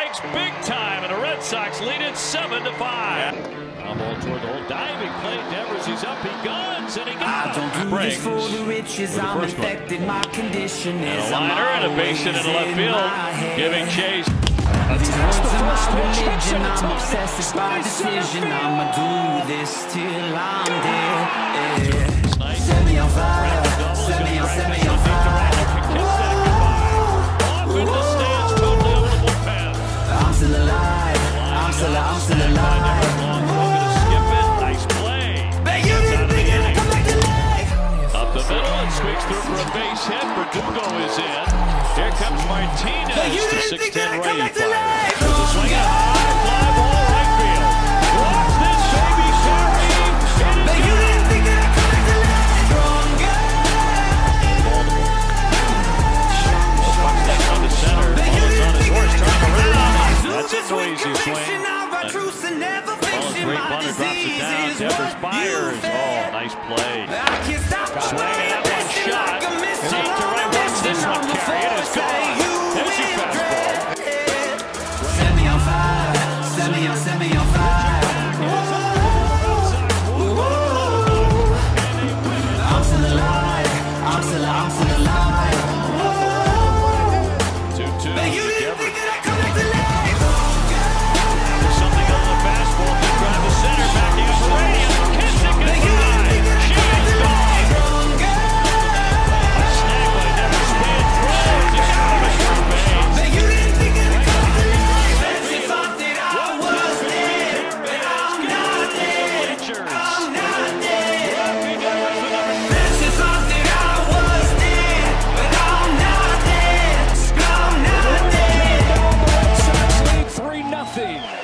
strikes big time, and the Red Sox lead it 7-5. Now ball toward the hole, diving play. Devers, he's up, he guns, and he got it. I don't do this for the riches, I'm infected, my condition is a liner and a base hit into left field, giving chase. These words are my religion, I'm obsessive by decision. I'ma do this till I'm dead. Set me on fire, set me on fire. I'm still alive, I'm still alive. Nice play. You didn't think it'd come back to life. Up the middle and squeaks through for a base hit. Verdugo is in. Here comes Martinez to 6'10" right fire. There's a swing and high fly ball right field. Watch this baby carry. You didn't think it'd come back to life. Bucks that on the center. Ball's on his horse, trying to run. That's a noisy swing. Great bunter drops it down. Devers fires. Oh, nice play. Swinging that one shot. Deep to right. Watch this one carry. It is gone. There's your fastball. Set me on fire. Set me on fire. I'm still alive. I'm still alive. 2-2. You didn't think that I'd come back to life. Something on the fastball. Deep drive to center. Backing up the radio. Kissing goodbye. She is gone. A snag by Devers. Spin throws. He got him at first base. You didn't think that I'd come back to life. As if I thought I was dead, but I'm not dead. I'm not dead. As if I thought I was dead, but I'm not dead. I'm not dead. Red Sox lead 3-0.